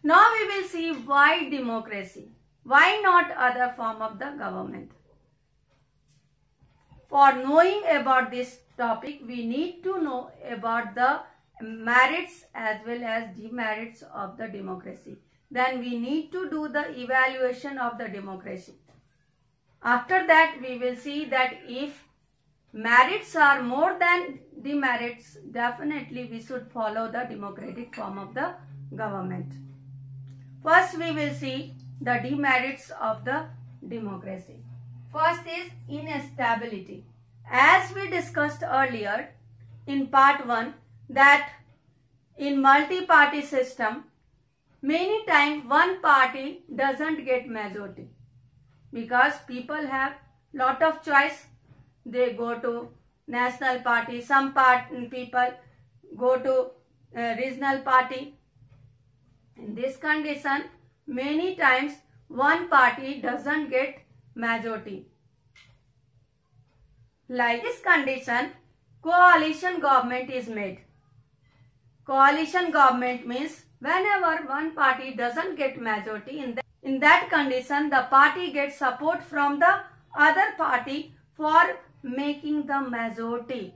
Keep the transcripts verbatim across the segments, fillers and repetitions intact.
Now we will see why democracy. Why not other form of the government? For knowing about this topic, we need to know about the merits as well as demerits of the democracy. Then we need to do the evaluation of the democracy. After that, we will see that if merits are more than demerits, definitely we should follow the democratic form of the government. First, we will see the demerits of the democracy. First is instability. As we discussed earlier in part one, that in multi-party system, many times one party doesn't get majority because people have lot of choice. They go to national party, some part people go to uh, regional party. In this condition, many times one party doesn't get majority. Like this condition, coalition government is made. Coalition government means whenever one party doesn't get majority, in, the, in that condition the party gets support from the other party for making the majority,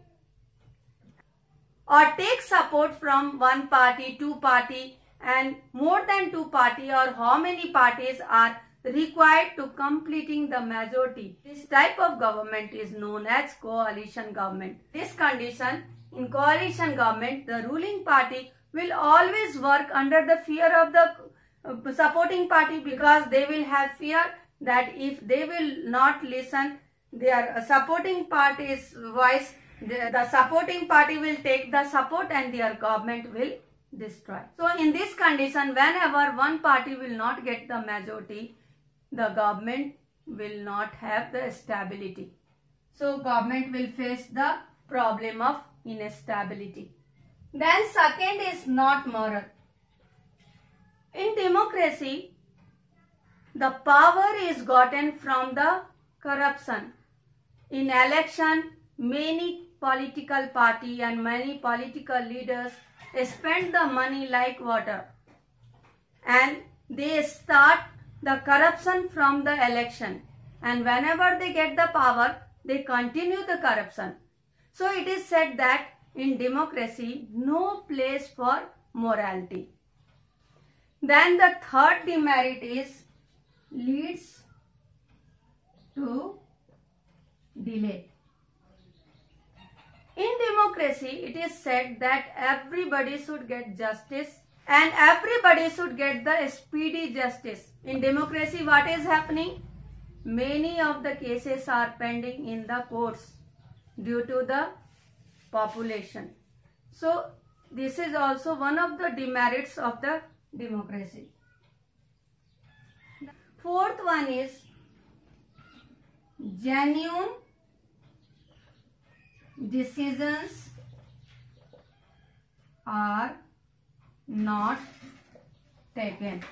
or take support from one party, two party and more than two party, or how many parties are required to completing the majority. This type of government is known as coalition government. This condition, in coalition government, the ruling party will always work under the fear of the uh, supporting party, because they will have fear that if they will not listen their uh, supporting party's voice, the, the supporting party will take the support and their government will destroy. So in this condition, whenever one party will not get the majority, the government will not have the stability. So government will face the problem of instability. Then second is not moral. In democracy, the power is gotten from the corruption. In election, many political party and many political leaders spend the money like water, and they start the corruption from the election, and whenever they get the power, they continue the corruption. So it is said that in democracy, no place for morality. Then the third demerit is leads to delay. In democracy, it is said that everybody should get justice and everybody should get the speedy justice. In democracy, what is happening? Many of the cases are pending in the courts due to the population. So this is also one of the demerits of the democracy. Fourth one is genuine decisions are not taken.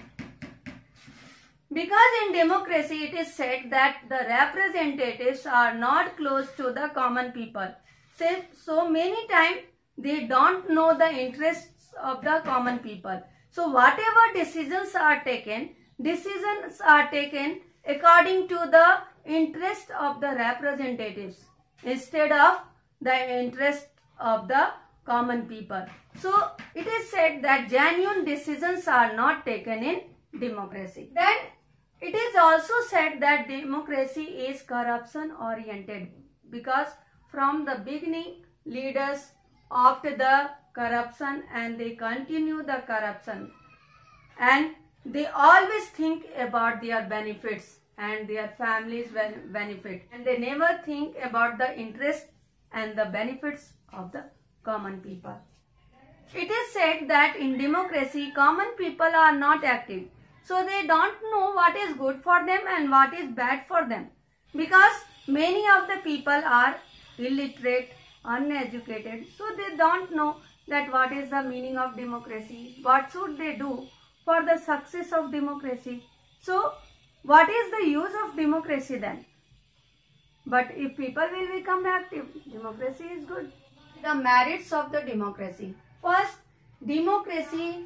Because in democracy it is said that the representatives are not close to the common people. So, so many times they don't know the interests of the common people. So whatever decisions are taken, decisions are taken according to the interest of the representatives instead of the interest of the common people. So it is said that genuine decisions are not taken in democracy. Then it is also said that democracy is corruption oriented, because from the beginning leaders opt the corruption and they continue the corruption, and they always think about their benefits and their families' benefit, and they never think about the interest and the benefits of the common people. It is said that in democracy common people are not active. So they don't know what is good for them and what is bad for them, because many of the people are illiterate, uneducated, so they don't know that what is the meaning of democracy, what should they do for the success of democracy. So what is the use of democracy then? But if people will become active, democracy is good. The merits of the democracy. First, democracy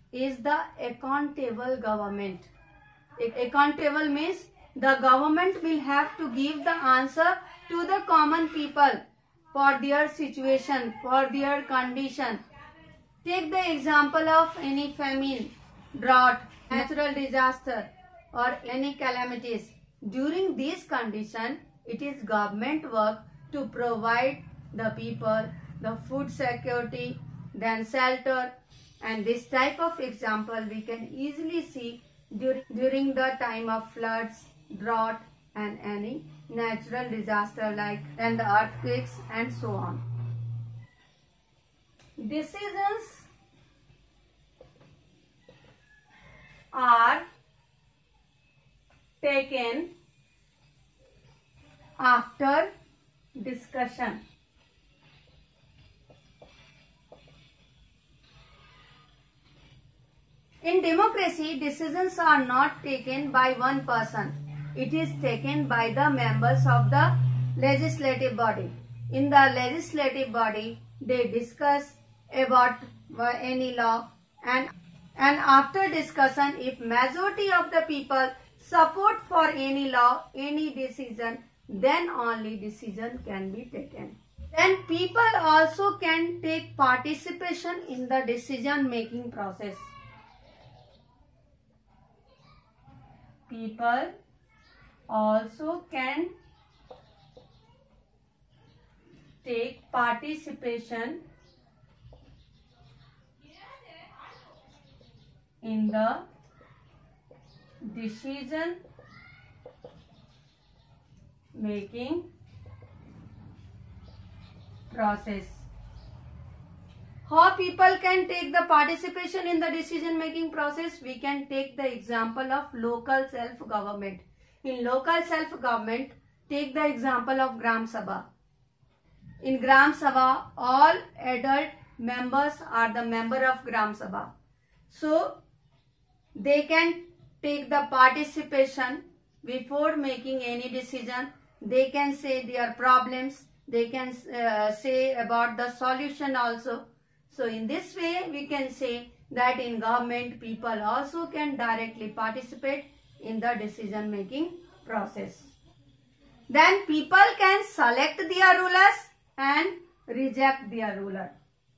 is the accountable government. Accountable means the government will have to give the answer to the common people for their situation, for their condition. Take the example of any famine, drought, natural disaster or any calamities. During this condition, it is government work to provide the people the food security, then shelter, and this type of example we can easily see during, during the time of floods, drought and any natural disaster like and the earthquakes and so on. Decisions are taken after discussion. In democracy, decisions are not taken by one person. It is taken by the members of the legislative body. In the legislative body, they discuss about any law, and, and after discussion, if majority of the people support for any law, any decision, then only decision can be taken. Then people also can take participation in the decision making process. People also can take participation in the decision making process. How people can take the participation in the decision making process? We can take the example of local self-government. In local self-government, take the example of Gram Sabha. In Gram Sabha, all adult members are the member of Gram Sabha. So, they can take the participation before making any decision. They can say their problems. They can uh, say about the solution also. So, in this way, we can say that in government, people also can directly participate in the decision making process. Then people can select their rulers and reject their ruler.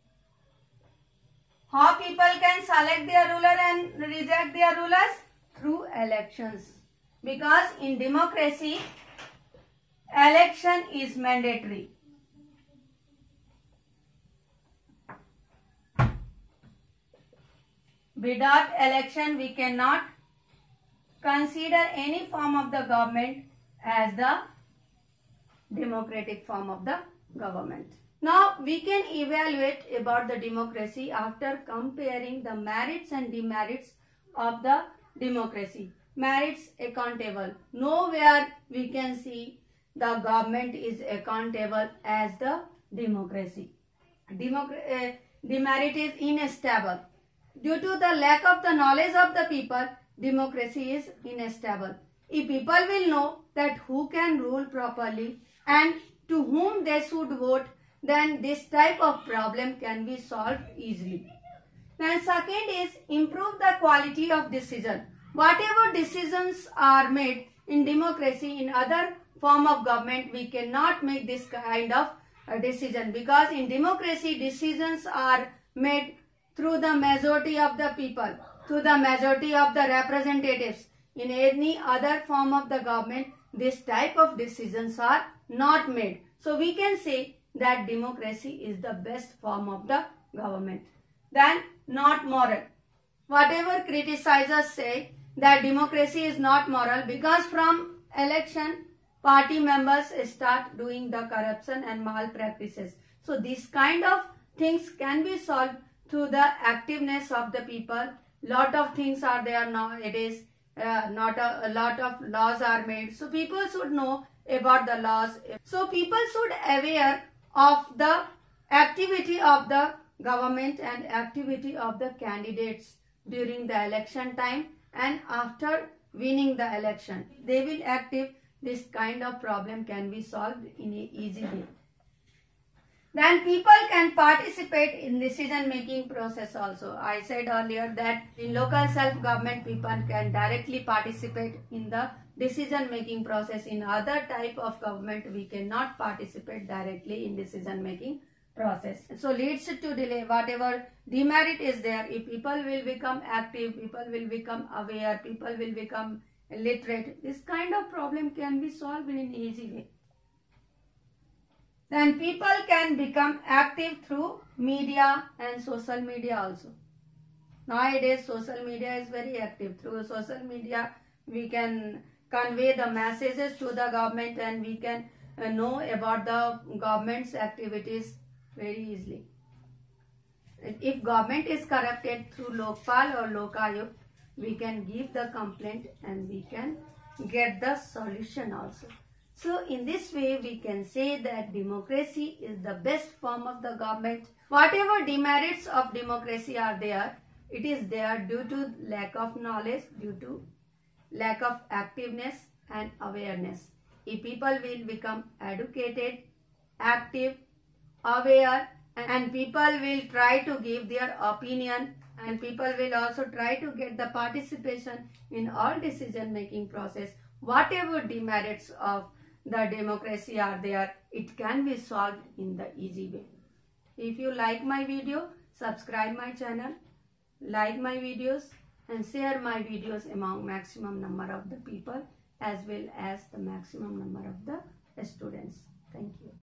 How people can select their ruler and reject their rulers? Through elections. Because in democracy, election is mandatory. Without election, we cannot consider any form of the government as the democratic form of the government. Now, we can evaluate about the democracy after comparing the merits and demerits of the democracy. Merits accountable. Nowhere we can see the government is accountable as the democracy. Democ uh, demerit is unstable. Due to the lack of the knowledge of the people, democracy is unstable. If people will know that who can rule properly and to whom they should vote, then this type of problem can be solved easily. Then second is improve the quality of decision. Whatever decisions are made in democracy, in other form of government, we cannot make this kind of a decision, because in democracy decisions are made through the majority of the people, through the majority of the representatives. In any other form of the government, this type of decisions are not made. So we can say that democracy is the best form of the government. Then not moral. Whatever criticizers say that democracy is not moral, because from election party members start doing the corruption and malpractices. So this kind of things can be solved through the activeness of the people. Lot of things are there nowadays. Uh, not a, a lot of laws are made. So people should know about the laws. So people should aware of the activity of the government and activity of the candidates during the election time and after winning the election. They will active. This kind of problem can be solved in a easy way. Then people can participate in decision making process also. I said earlier that in local self-government people can directly participate in the decision making process. In other type of government we cannot participate directly in decision making process. So leads to delay. Whatever demerit is there, if people will become active, people will become aware, people will become literate, this kind of problem can be solved in an easy way. Then people can become active through media and social media also. Nowadays social media is very active. Through social media we can convey the messages to the government and we can uh, know about the government's activities very easily. If government is corrupted through Lokpal or Lokayuk, we can give the complaint and we can get the solution also. So in this way we can say that democracy is the best form of the government. Whatever demerits of democracy are there, it is there due to lack of knowledge, due to lack of activeness and awareness. If people will become educated, active, aware, and people will try to give their opinion, and people will also try to get the participation in all decision making process, whatever demerits of the democracy are there, it can be solved in the easy way. If you like my video, subscribe my channel, like my videos and share my videos among maximum number of the people as well as the maximum number of the students. Thank you.